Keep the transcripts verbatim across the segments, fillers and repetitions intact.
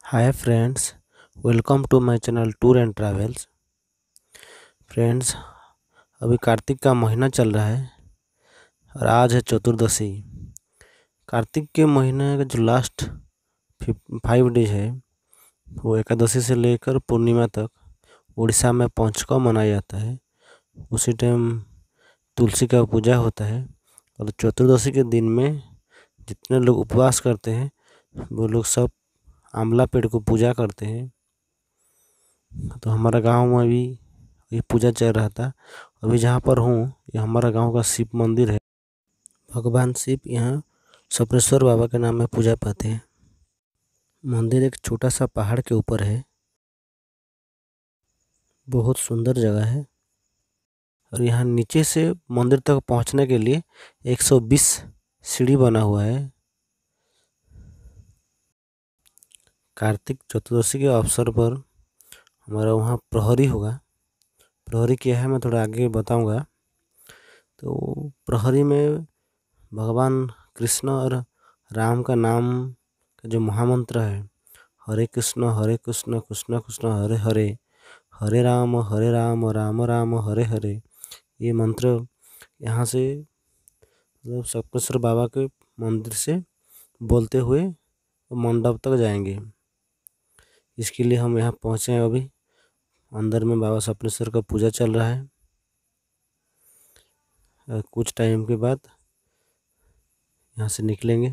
Hi friends, welcome to my channel tour and travels. Friends, अभी कार्तिक का महीना चल रहा है और आज है चतुर्दशी। कार्तिक के महीने का जो लास्ट फाइव डेज है वो एकादशी से लेकर पूर्णिमा तक उड़ीसा में पंचका मनाया जाता है। उसी टाइम तुलसी का पूजा होता है और चतुर्दशी के दिन में जितने लोग उपवास करते हैं वो लोग सब आंवला पेड़ को पूजा करते हैं। तो हमारा गांव में भी ये पूजा चल रहा था। अभी जहाँ पर हूँ ये हमारा गांव का शिव मंदिर है। भगवान शिव यहाँ सप्रेश्वर बाबा के नाम में पूजा पाते हैं। मंदिर एक छोटा सा पहाड़ के ऊपर है। बहुत सुंदर जगह है और यहाँ नीचे से मंदिर तक पहुँचने के लिए एक सौ बीस सीढ़ी बना हुआ है। कार्तिक चतुर्दशी के अवसर पर हमारा वहाँ प्रहरी होगा। प्रहरी क्या है मैं थोड़ा आगे बताऊंगा। तो प्रहरी में भगवान कृष्ण और राम का नाम का जो महामंत्र है, हरे कृष्ण हरे कृष्ण कृष्ण कृष्ण हरे हरे, हरे राम हरे राम राम राम हरे हरे, ये मंत्र यहाँ से मतलब सप्तेश्वर बाबा के मंदिर से बोलते हुए मंडप तक जाएंगे। इसके लिए हम यहाँ पहुँचे हैं। अभी अंदर में बाबा सप्तेश्वर का पूजा चल रहा है। कुछ टाइम के बाद यहाँ से निकलेंगे।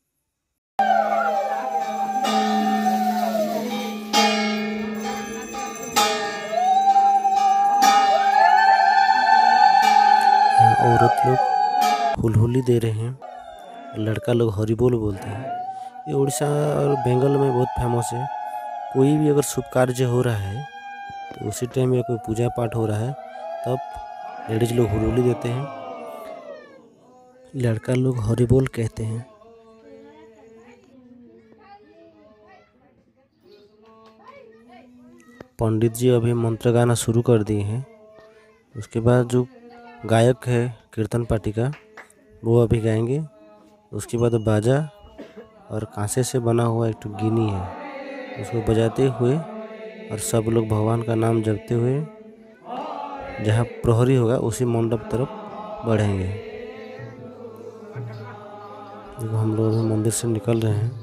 औरत लोग हुलहुली दे रहे हैं, लड़का लोग हरि बोल बोलते हैं। ये उड़ीसा और बंगाल में बहुत फेमस है। कोई भी अगर शुभ कार्य हो रहा है तो उसी टाइम में कोई पूजा पाठ हो रहा है तब लेडीज लोग हुलहुली देते हैं, लड़का लोग हरि बोल कहते हैं। पंडित जी अभी मंत्र गाना शुरू कर दिए हैं। उसके बाद जो गायक है कीर्तन पार्टी का वो अभी गाएंगे। उसके बाद बाजा और कांसे से बना हुआ एक तो गिनी है, उसको बजाते हुए और सब लोग भगवान का नाम जपते हुए जहाँ प्रहरी होगा उसी मंडप तरफ बढ़ेंगे। देखो हम लोग अभी मंदिर से निकल रहे हैं।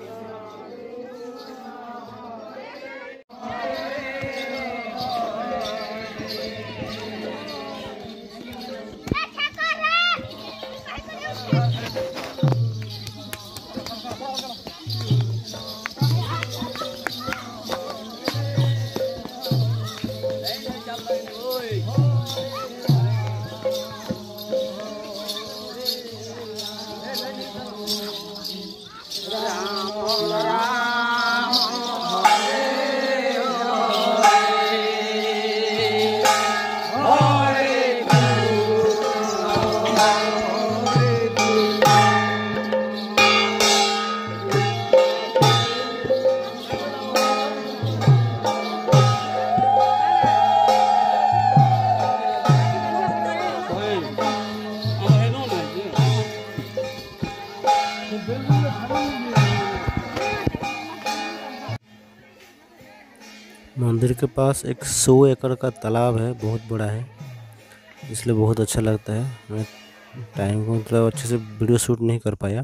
मंदिर के पास एक सौ एकड़ का तालाब है, बहुत बड़ा है, इसलिए बहुत अच्छा लगता है। मैं टाइम को मतलब अच्छे से वीडियो शूट नहीं कर पाया।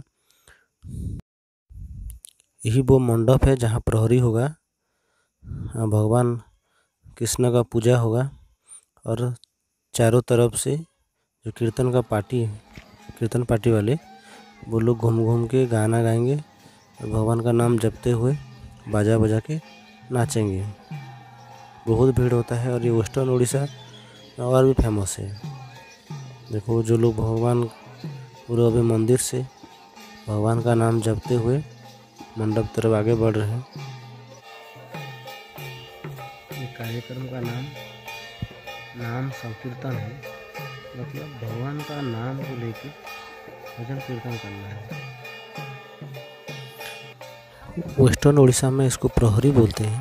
यही वो मंडप है जहाँ प्रहरी होगा, भगवान कृष्ण का पूजा होगा और चारों तरफ से जो कीर्तन का पार्टी कीर्तन पार्टी वाले वो लोग घूम घूम के गाना गाएंगे और भगवान का नाम जपते हुए बाजा बजा के नाचेंगे। बहुत भीड़ होता है और ये वेस्टर्न उड़ीसा और भी फेमस है। देखो जो लोग भगवान पूरे अभी मंदिर से भगवान का नाम जपते हुए मंडप तरफ आगे बढ़ रहे हैं। ये कार्यक्रम का नाम नाम संकीर्तन है, मतलब भगवान का नाम को लेके भजन कीर्तन करना है। वेस्टर्न उड़ीसा में इसको प्रहरी बोलते हैं।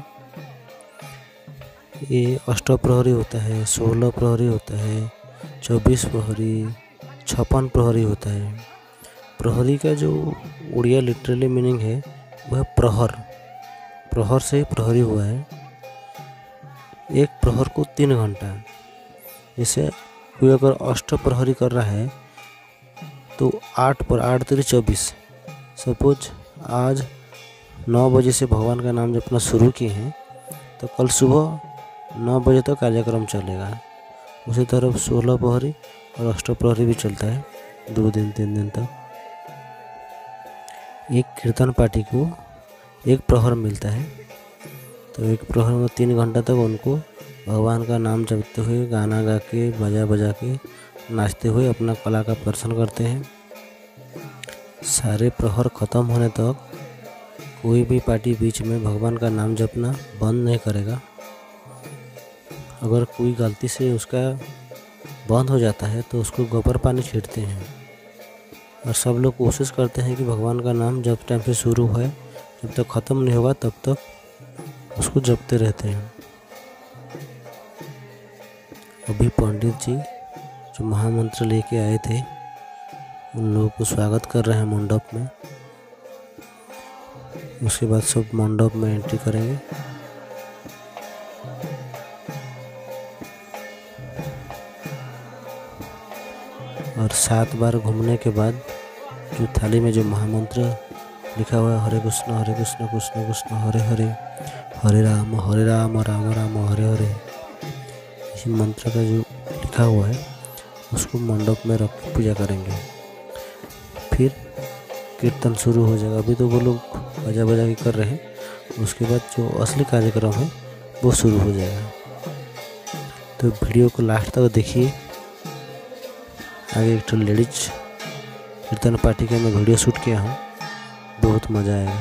ये अष्ट प्रहरी होता है, सोलह प्रहरी होता है, चौबीस प्रहरी, छप्पन प्रहरी होता है। प्रहरी का जो उड़िया लिटरली मीनिंग है वह प्रहर प्रहर से प्रहरी हुआ है। एक प्रहर को तीन घंटा। जैसे कोई अगर अष्ट प्रहरी कर रहा है तो आठ पर आठ तेरी चौबीस। सपोज आज नौ बजे से भगवान का नाम जपना शुरू किए हैं तो कल सुबह नौ बजे तक कार्यक्रम चलेगा। उसी तरह सोलह प्रहरी और अष्ट प्रहरी भी चलता है दो दिन तीन दिन तक। एक कीर्तन पार्टी को एक प्रहर मिलता है, तो एक प्रहर में तीन घंटा तक उनको भगवान का नाम जपते हुए गाना गा के बजा बजा के नाचते हुए अपना कला का प्रदर्शन करते हैं। सारे प्रहर ख़त्म होने तक कोई भी पार्टी बीच में भगवान का नाम जपना बंद नहीं करेगा। अगर कोई गलती से उसका बंद हो जाता है तो उसको गोबर पानी छींटते हैं और सब लोग कोशिश करते हैं कि भगवान का नाम जब टाइम से शुरू है जब तक ख़त्म नहीं होगा तब तक उसको जपते रहते हैं। अभी पंडित जी जो महामंत्र लेके आए थे उन लोगों को स्वागत कर रहे हैं मंडप में। उसके बाद सब मंडप में एंट्री करेंगे। और सात बार घूमने के बाद जो थाली में जो महामंत्र लिखा हुआ है हरे कृष्ण हरे कृष्ण कृष्ण कृष्ण हरे हरे हरे राम हरे राम राम राम हरे हरे, इसी मंत्र का जो लिखा हुआ है उसको मंडप में रख के पूजा करेंगे। फिर कीर्तन शुरू हो जाएगा। अभी तो वो लोग बजा बजा के कर रहे हैं, उसके बाद जो असली कार्यक्रम है वो शुरू हो जाएगा। तो वीडियो को लास्ट तक देखिए। आगे एक तो लेडीज कीर्तन पार्टी का मैं वीडियो शूट किया हूँ, बहुत मज़ा आएगा।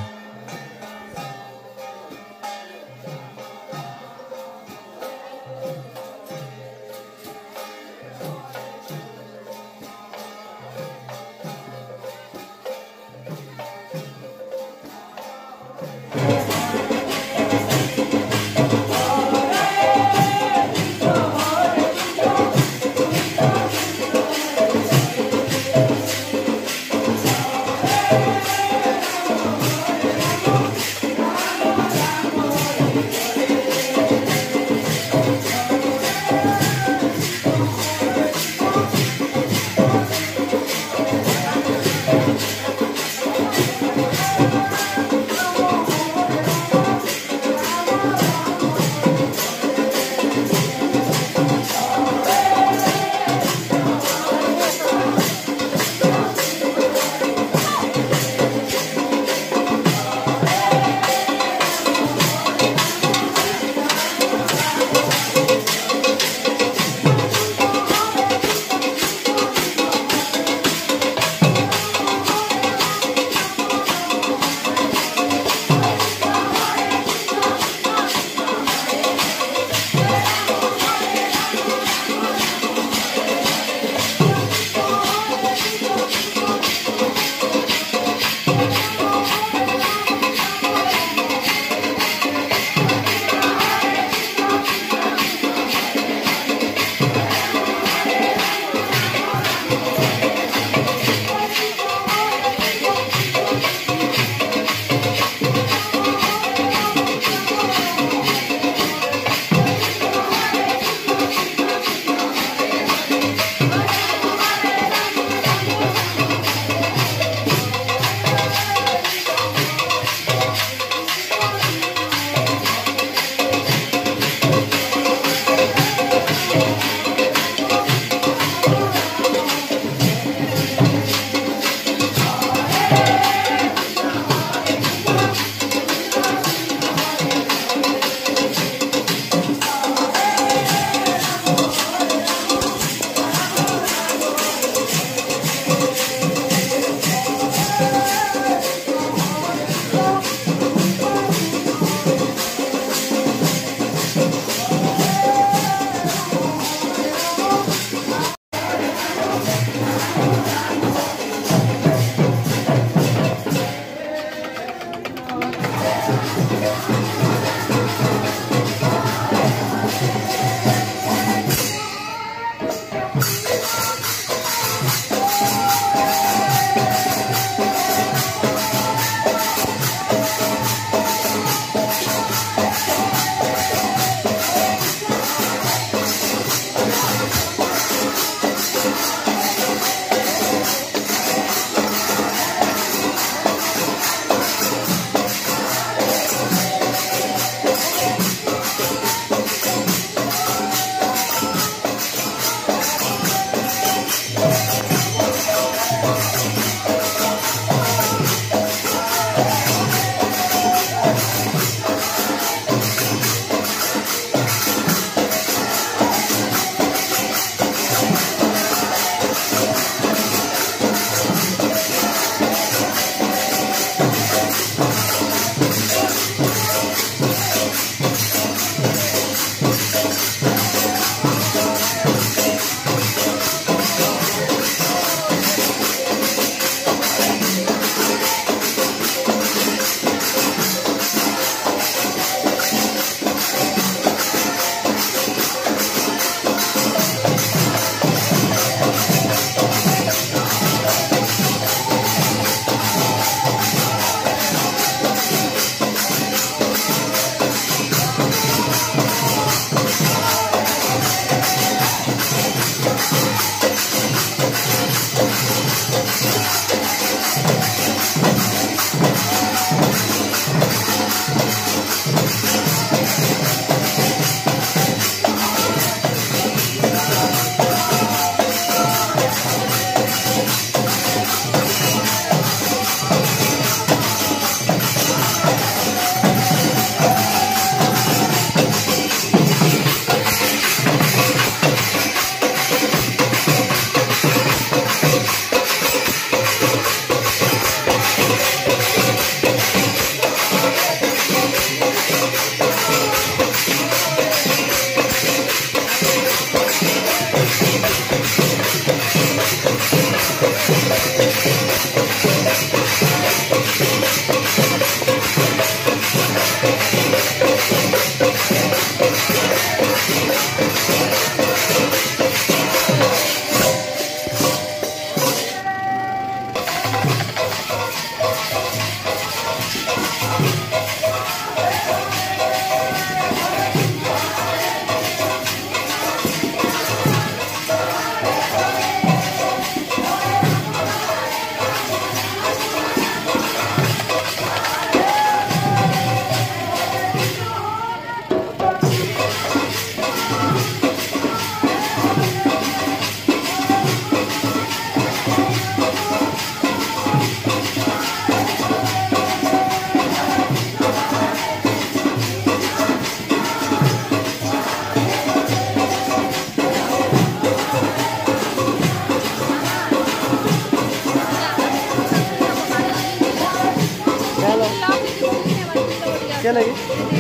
क्या लगे?